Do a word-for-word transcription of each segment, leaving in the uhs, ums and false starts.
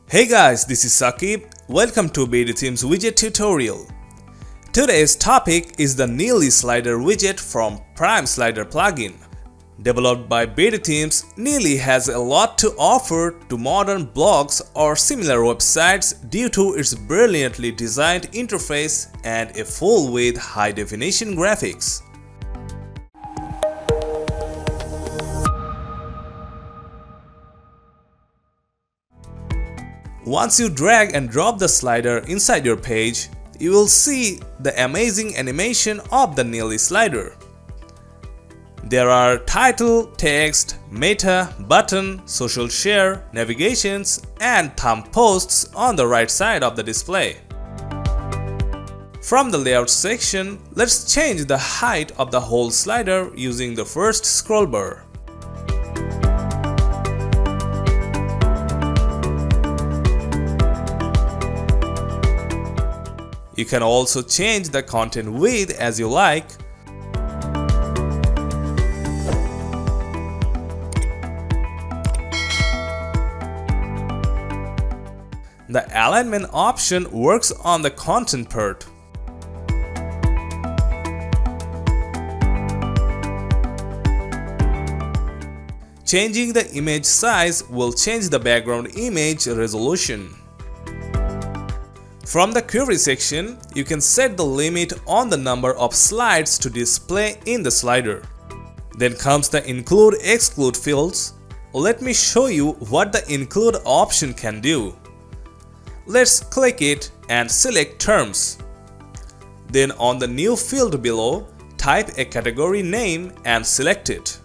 Hey guys, this is Saqib. Welcome to BDThemes widget tutorial. Today's topic is the Neely Slider widget from Prime Slider plugin. Developed by BDThemes, Neely has a lot to offer to modern blogs or similar websites due to its brilliantly designed interface and a full-width high-definition graphics. Once you drag and drop the slider inside your page, you will see the amazing animation of the Neely slider. There are title, text, meta, button, social share, navigations, and thumb posts on the right side of the display. From the layout section, let's change the height of the whole slider using the first scroll bar. You can also change the content width as you like. The alignment option works on the content part. Changing the image size will change the background image resolution. From the query section, you can set the limit on the number of slides to display in the slider. Then comes the include-exclude fields. Let me show you what the include option can do. Let's click it and select terms. Then on the new field below, type a category name and select it.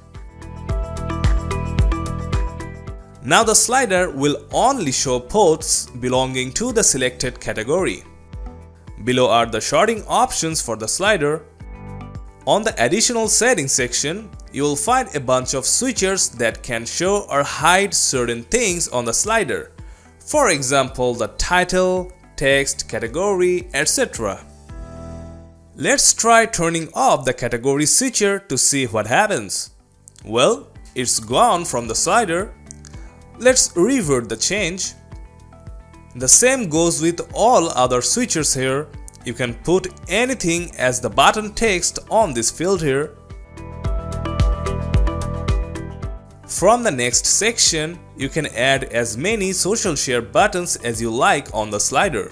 Now the slider will only show posts belonging to the selected category. Below are the sorting options for the slider. On the additional settings section, you will find a bunch of switchers that can show or hide certain things on the slider. For example, the title, text, category, et cetera. Let's try turning off the category switcher to see what happens. Well, it's gone from the slider. Let's revert the change. The same goes with all other switchers here. You can put anything as the button text on this field here. From the next section, you can add as many social share buttons as you like on the slider.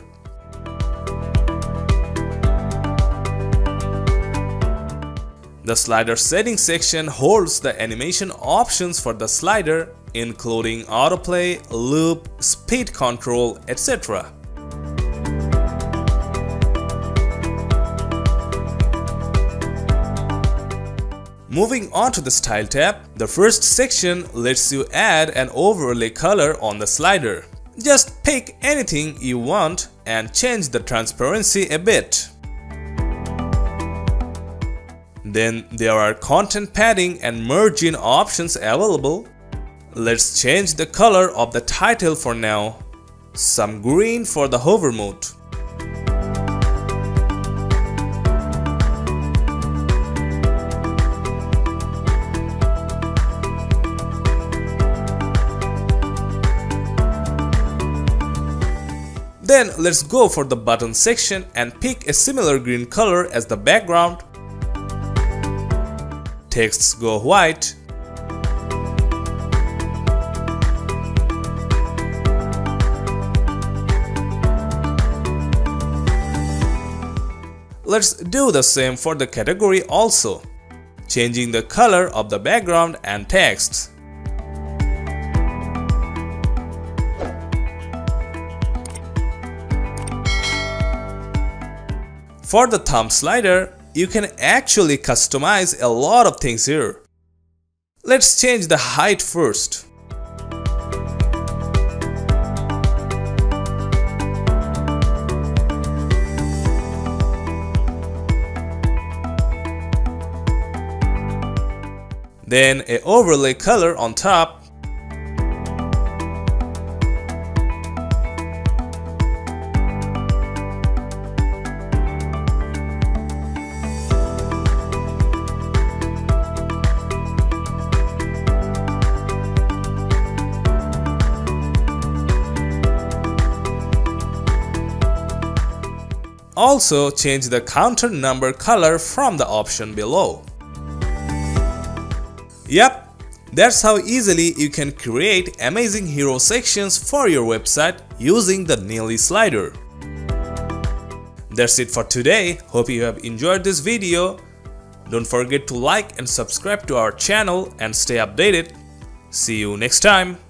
The slider settings section holds the animation options for the slider, including autoplay, loop, speed control, et cetera. Moving on to the Style tab, the first section lets you add an overlay color on the slider. Just pick anything you want and change the transparency a bit. Then there are content padding and margin options available. Let's change the color of the title for now. Some green for the hover mode. Then let's go for the button section and pick a similar green color as the background. Texts go white. Let's do the same for the category also, changing the color of the background and text. For the thumb slider, you can actually customize a lot of things here. Let's change the height first. Then an overlay color on top. Also change the counter number color from the option below. Yep, that's how easily you can create amazing hero sections for your website using the Nearly slider. That's it for today. Hope you have enjoyed this video. Don't forget to like and subscribe to our channel and stay updated. See you next time.